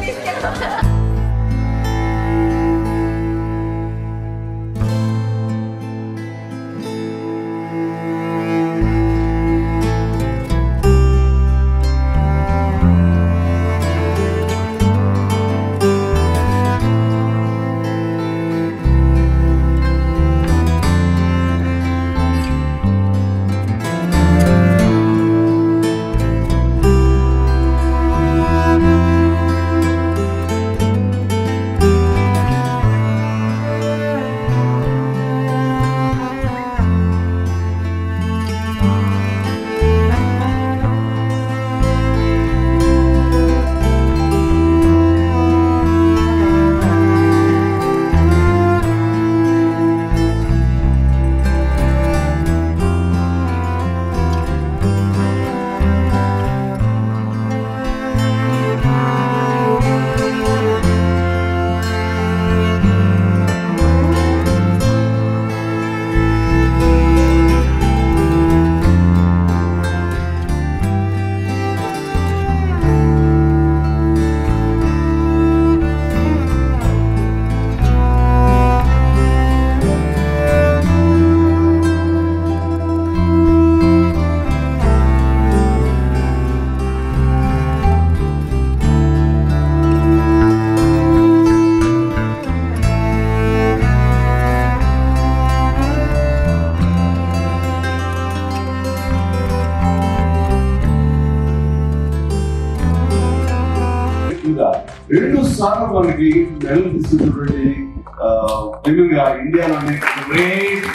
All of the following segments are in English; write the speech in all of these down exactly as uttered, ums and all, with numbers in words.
రెండు సార్లు మనకి మెడల్ తీసుకున్నటువంటి నిజంగా ఇండియాలోనే గ్రేట్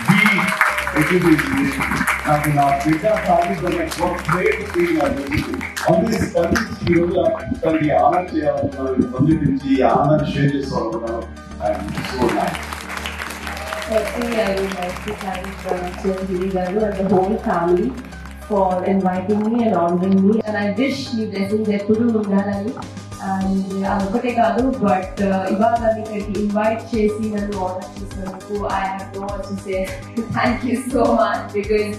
నాకు నా బిడ్డ సాధించిన ఒక గ్రేట్ ఫీల్ ఈరోజు తనకి ఆనర్ చేయాలనుకున్నాను సంబంధించి ఆనర్ షేర్ చేసుకోవాలనుకున్నాను. I'm so nice. Firstly, I would like to thank Chiranjeevi garu and the whole family for inviting me and honoring me. And I wish you blessings eppudu undalani. And adokate kaadu, but ivaga nikki invite chesi nannu honor chesinanduku I have no words to say. Thank you so much, because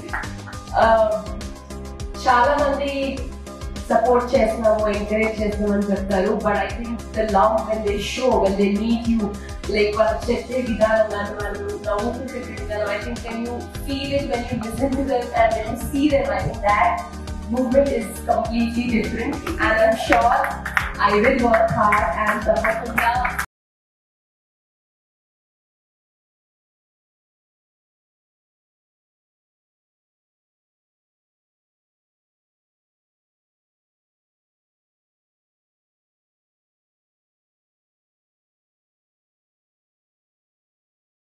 chaala mandi support chestunnamu, encourage chestunnamu ani cheptaru, but I think the love when they show, when they meet you, like what chette vidanam nannu navvu chette vidanam, I think when you feel it, when you listen to them and when you see them, I think that movement is completely different. And I'm sure I will work hard and